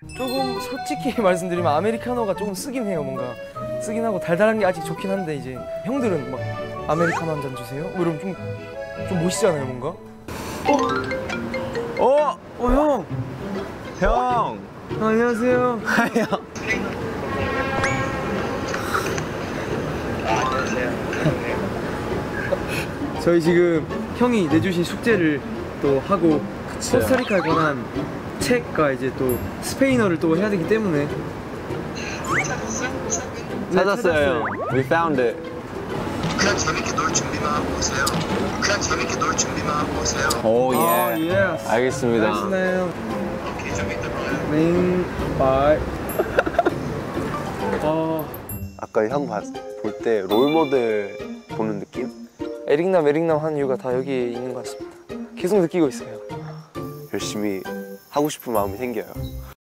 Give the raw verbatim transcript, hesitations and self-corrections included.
조금 솔직히 말씀드리면 아메리카노가 조금 쓰긴 해요. 뭔가 쓰긴 하고 달달한 게 아직 좋긴 한데 이제 형들은 막 아메리카노 한 잔 주세요? 뭐 이러면 좀, 좀 멋있잖아요 뭔가. 어? 어? 어 형! 형! 아, 안녕하세요. 형. 저희 지금 형이 내주신 숙제를 또 하고 그쵸. 코스타리카에 관한 책과 이제 또 스페인어를 또 해야 되기 때문에 찾았어요. We found it. 그냥 재밌게 놀 준비만 하고 오세요. 그냥 재밌게 놀 준비만 하고 오세요. 오, 예. 아, 예. 알겠습니다. 알겠나요? 오케이, 좀 이따 봐요. 맹, 바이. 어, 아까 형 볼 때 롤모델 보는 느낌? 에릭남 에릭남 한 이유가 다 여기에 있는 것 같습니다. 계속 느끼고 있어요. 열심히 하고 싶은 마음이 생겨요.